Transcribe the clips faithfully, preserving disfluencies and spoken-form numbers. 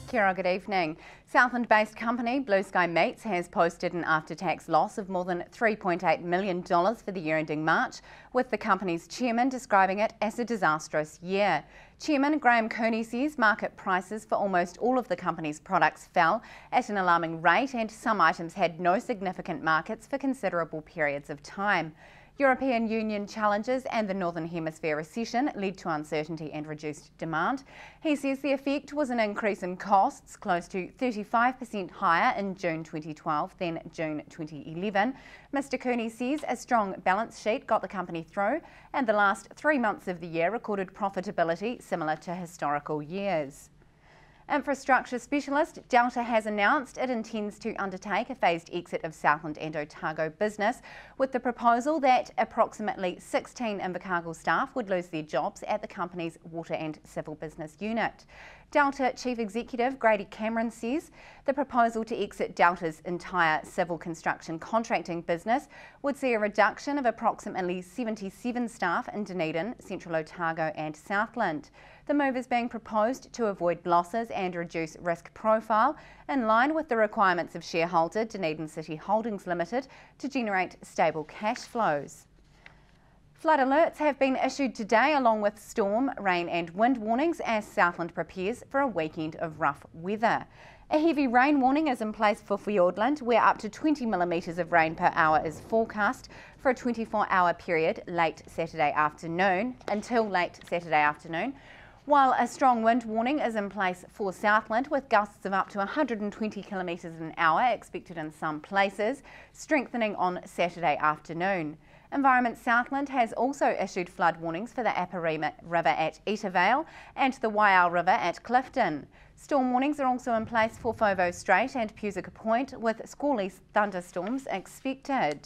Kia ora, good evening. Southland-based company Blue Sky Meats has posted an after-tax loss of more than three point eight million dollars for the year ending March, with the company's chairman describing it as a disastrous year. Chairman Graham Cooney says market prices for almost all of the company's products fell at an alarming rate, and some items had no significant markets for considerable periods of time. European Union challenges and the Northern Hemisphere recession led to uncertainty and reduced demand. He says the effect was an increase in costs close to thirty-five percent higher in June twenty twelve than June twenty eleven. Mister Cooney says a strong balance sheet got the company through, and the last three months of the year recorded profitability similar to historical years. Infrastructure specialist Delta has announced it intends to undertake a phased exit of Southland and Otago business, with the proposal that approximately sixteen Invercargill staff would lose their jobs at the company's water and civil business unit. Delta Chief Executive Grady Cameron says the proposal to exit Delta's entire civil construction contracting business would see a reduction of approximately seventy-seven staff in Dunedin, Central Otago and Southland. The move is being proposed to avoid losses and reduce risk profile, in line with the requirements of shareholder Dunedin City Holdings Limited to generate stable cash flows. Flood alerts have been issued today, along with storm, rain and wind warnings, as Southland prepares for a weekend of rough weather. A heavy rain warning is in place for Fiordland, where up to twenty millimetres of rain per hour is forecast for a twenty-four hour period late Saturday afternoon until late Saturday afternoon, while a strong wind warning is in place for Southland, with gusts of up to one hundred twenty kilometres an hour expected in some places, strengthening on Saturday afternoon. Environment Southland has also issued flood warnings for the Aparima River at Etavale and the Waiau River at Clifton. Storm warnings are also in place for Fovo Strait and Pusica Point, with squally thunderstorms expected.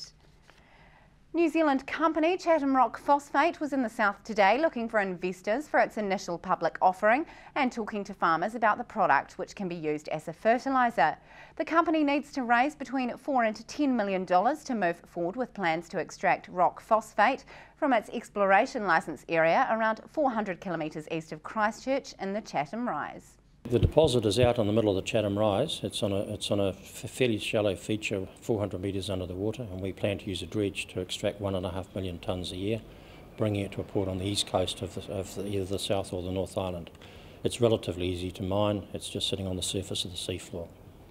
New Zealand company Chatham Rock Phosphate was in the south today looking for investors for its initial public offering and talking to farmers about the product, which can be used as a fertiliser. The company needs to raise between four and ten million dollars to move forward with plans to extract rock phosphate from its exploration licence area around four hundred kilometres east of Christchurch in the Chatham Rise. The deposit is out on the middle of the Chatham Rise. It's on a, it's on a fairly shallow feature, four hundred metres under the water, and we plan to use a dredge to extract one and a half million tonnes a year, bringing it to a port on the east coast of, the, of the, either the South or the North Island. It's relatively easy to mine. It's just sitting on the surface of the seafloor.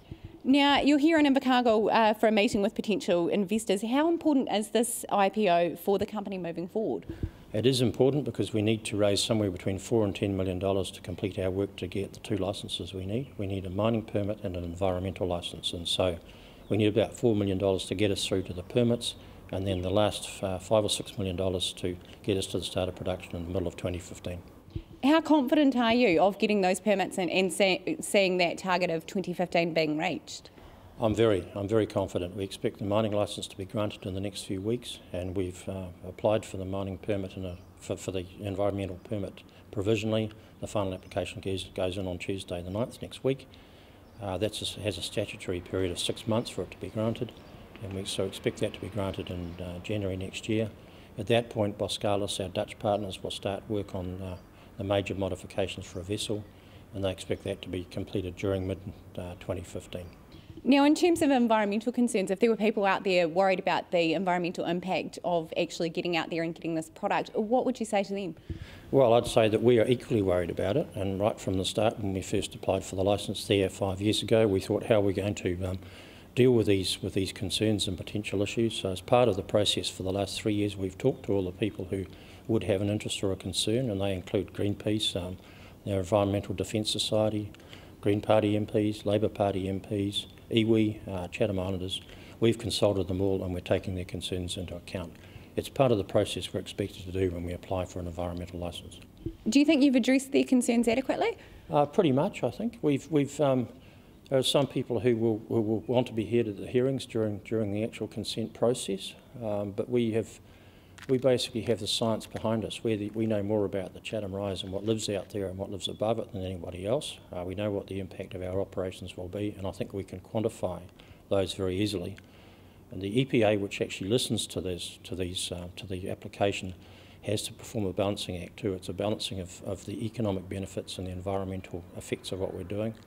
Now, you're here in Invercargill uh, for a meeting with potential investors. How important is this I P O for the company moving forward? It is important because we need to raise somewhere between four and ten million dollars to complete our work to get the two licences we need. We need a mining permit and an environmental licence, and so we need about four million dollars to get us through to the permits, and then the last uh, five or six million dollars to get us to the start of production in the middle of twenty fifteen. How confident are you of getting those permits and, and see, seeing that target of twenty fifteen being reached? I'm very, I'm very confident. We expect the mining licence to be granted in the next few weeks, and we've uh, applied for the mining permit and for, for the environmental permit provisionally. The final application goes, goes in on Tuesday the ninth next week. Uh, that has a statutory period of six months for it to be granted, and we so expect that to be granted in uh, January next year. At that point, Boskalis, our Dutch partners, will start work on uh, the major modifications for a vessel, and they expect that to be completed during mid twenty fifteen. Now, in terms of environmental concerns, if there were people out there worried about the environmental impact of actually getting out there and getting this product, what would you say to them? Well, I'd say that we are equally worried about it, and right from the start, when we first applied for the licence there five years ago, we thought, how are we going to um, deal with these with these concerns and potential issues? So as part of the process for the last three years, we've talked to all the people who would have an interest or a concern, and they include Greenpeace, um, the Environmental Defence Society, Green Party M Ps, Labour Party M Ps, iwi, uh, Chatham Islanders. We've consulted them all, and we're taking their concerns into account. It's part of the process we're expected to do when we apply for an environmental licence. Do you think you've addressed their concerns adequately? Uh, pretty much, I think. We've, we've, um, there are some people who will, who will want to be here at the hearings during, during the actual consent process, um, but we have we basically have the science behind us. We're the, we know more about the Chatham Rise and what lives out there and what lives above it than anybody else. Uh, we know what the impact of our operations will be, and I think we can quantify those very easily. And the E P A, which actually listens to this, to these, uh, to the application, has to perform a balancing act too. It's a balancing of, of the economic benefits and the environmental effects of what we're doing.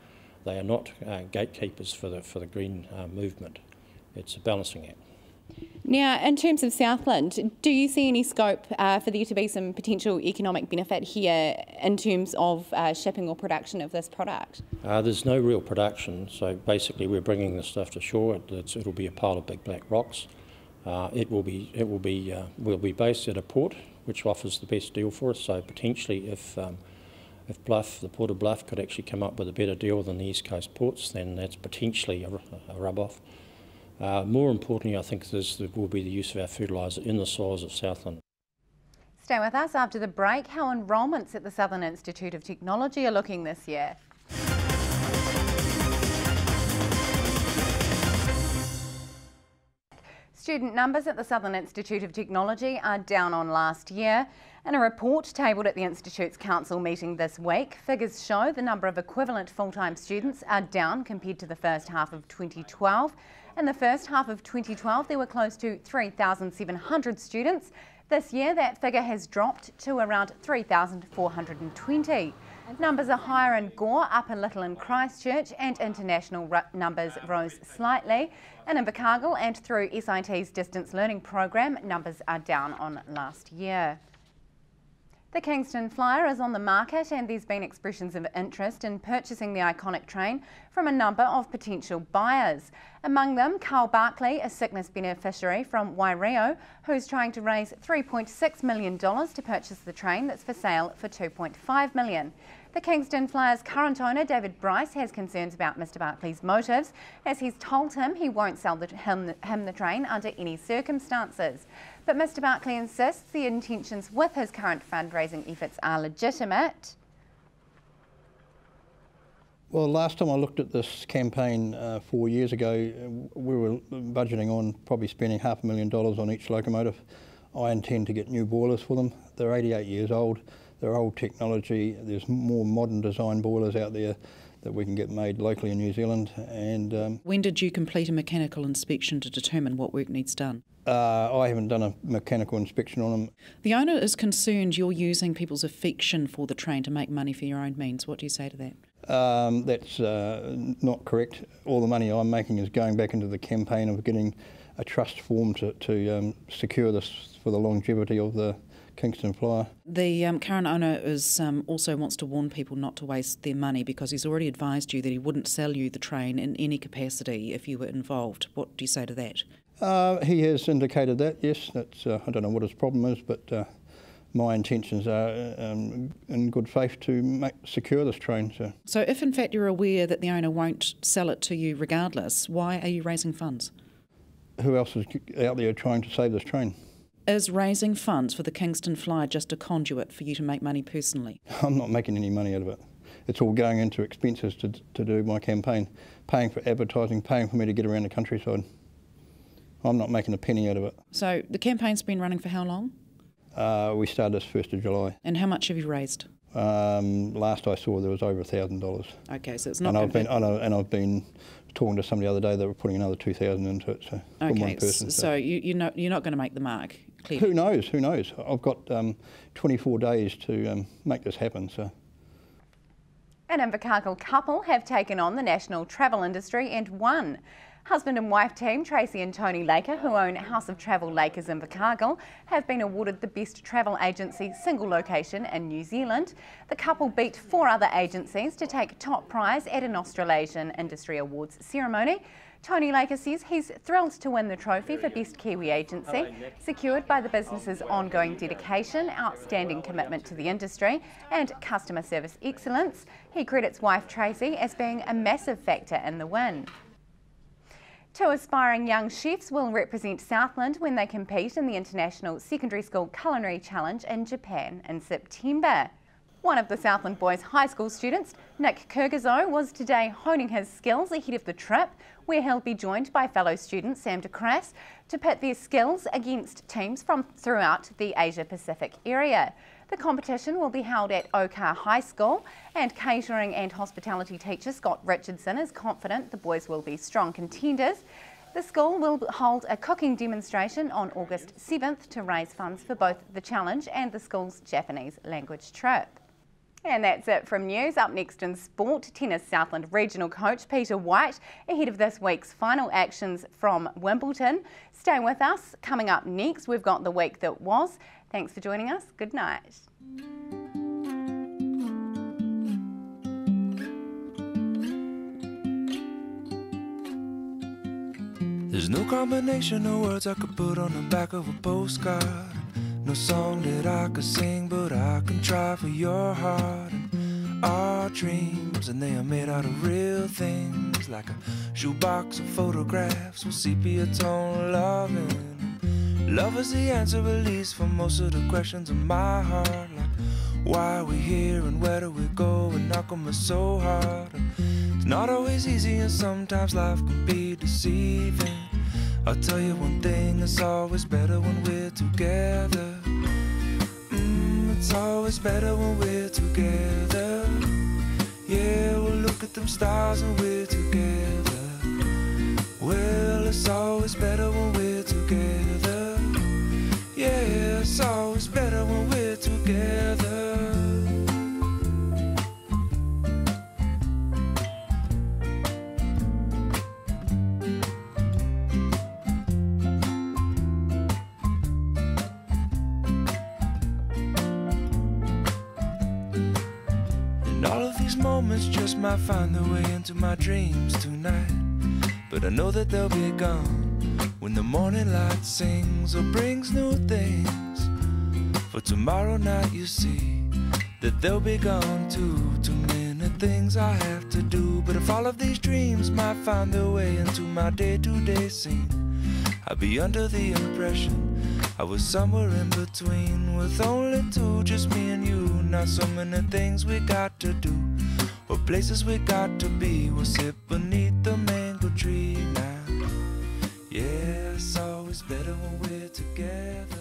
They are not uh, gatekeepers for the, for the green uh, movement. It's a balancing act. Now, in terms of Southland, do you see any scope uh, for there to be some potential economic benefit here in terms of uh, shipping or production of this product? Uh, there's no real production, so basically we're bringing the stuff to shore. It's, it'll be a pile of big black rocks. Uh, it will be, it will be, uh, we'll be based at a port which offers the best deal for us. So potentially, if um, if Bluff, the Port of Bluff, could actually come up with a better deal than the East Coast ports, then that's potentially a, a rub-off. Uh, more importantly, I think there's, there will be the use of our fertiliser in the soils of Southland. Stay with us after the break. How enrolments at the Southland Institute of Technology are looking this year. Student numbers at the Southland Institute of Technology are down on last year. In a report tabled at the Institute's council meeting this week, figures show the number of equivalent full-time students are down compared to the first half of twenty twelve. In the first half of twenty twelve, there were close to three thousand seven hundred students. This year, that figure has dropped to around three thousand four hundred twenty. Numbers are higher in Gore, up a little in Christchurch, and international numbers rose slightly. In Invercargill and through S I T's distance learning program, numbers are down on last year. The Kingston Flyer is on the market, and there's been expressions of interest in purchasing the iconic train from a number of potential buyers. Among them, Carl Barkley, a sickness beneficiary from Wairio, who's trying to raise three point six million dollars to purchase the train that's for sale for two point five million dollars. The Kingston Flyer's current owner, David Bryce, has concerns about Mr Barkley's motives, as he's told him he won't sell the, him, him the train under any circumstances. But Mr Barkley insists the intentions with his current fundraising efforts are legitimate. Well, last time I looked at this campaign uh, four years ago, we were budgeting on probably spending half a million dollars on each locomotive. I intend to get new boilers for them. They're eighty-eight years old. They're old technology. There's more modern design boilers out there that we can get made locally in New Zealand. And um, when did you complete a mechanical inspection to determine what work needs done? Uh, I haven't done a mechanical inspection on them. The owner is concerned you're using people's affection for the train to make money for your own means. What do you say to that? Um, that's uh, not correct. All the money I'm making is going back into the campaign of getting a trust form to, to um, secure this for the longevity of the Kingston Flyer. The um, current owner is um, also wants to warn people not to waste their money, because he's already advised you that he wouldn't sell you the train in any capacity if you were involved. What do you say to that? Uh, he has indicated that, yes. That's, uh, I don't know what his problem is, but uh, my intentions are um, in good faith to make, secure this train. So. so if in fact you're aware that the owner won't sell it to you regardless, why are you raising funds? Who else is out there trying to save this train? Is raising funds for the Kingston Flyer just a conduit for you to make money personally? I'm not making any money out of it. It's all going into expenses to, to do my campaign, paying for advertising, paying for me to get around the countryside. I'm not making a penny out of it. So the campaign's been running for how long? Uh, we started this first of July. And how much have you raised? Um, last I saw there was over a thousand dollars. Okay, so it's not. And I've been, and and I've been talking to somebody the other day that were putting another two thousand into it. So okay, from one person, so, so you, you know you're not going to make the mark. Clearly. Who knows? Who knows? I've got um, twenty-four days to um, make this happen. So. An Invercargill couple have taken on the national travel industry and won. Husband and wife team Tracy and Tony Laker, who own House of Travel Lakers Invercargill, have been awarded the Best Travel Agency single location in New Zealand. The couple beat four other agencies to take top prize at an Australasian Industry Awards ceremony. Tony Laker says he's thrilled to win the trophy for Best Kiwi Agency, secured by the business's ongoing dedication, outstanding commitment to the industry and customer service excellence. He credits wife Tracy as being a massive factor in the win. Two aspiring young chefs will represent Southland when they compete in the International Secondary School Culinary Challenge in Japan in September. One of the Southland Boys High School students, Nick Kurgazo, was today honing his skills ahead of the trip, where he'll be joined by fellow student Sam DeCrass to pit their skills against teams from throughout the Asia-Pacific area. The competition will be held at Oka High School, and catering and hospitality teacher Scott Richardson is confident the boys will be strong contenders. The school will hold a cooking demonstration on August seventh to raise funds for both the challenge and the school's Japanese language trip. And that's it from news. Up next in sport, Tennis Southland regional coach Peter White ahead of this week's final actions from Wimbledon. Stay with us. Coming up next, we've got the week that was. Thanks for joining us. Good night. There's no combination of words I could put on the back of a postcard. No song that I could sing, but I can try for your heart. And our dreams, and they are made out of real things, like a shoebox of photographs with sepia tone loving. Love is the answer, at least, for most of the questions in my heart. Like, why are we here and where do we go, and how come it's so hard? And it's not always easy, and sometimes life can be deceiving. I'll tell you one thing, it's always better when we're together. Mm, it's always better when we're together. Yeah, we'll look at them stars and we're together. Well, it's always better when we're together. Yeah, it's always better when we're together. All of these moments just might find their way into my dreams tonight, but I know that they'll be gone when the morning light sings or brings new things. For tomorrow night you see that they'll be gone too. Too many things I have to do, but if all of these dreams might find their way into my day-to-day scene, I'd be under the impression I was somewhere in between, with only two, just me and you. Not so many things we got to do, or places we got to be. We'll sit beneath the mango tree now. Yeah, it's always better when we're together.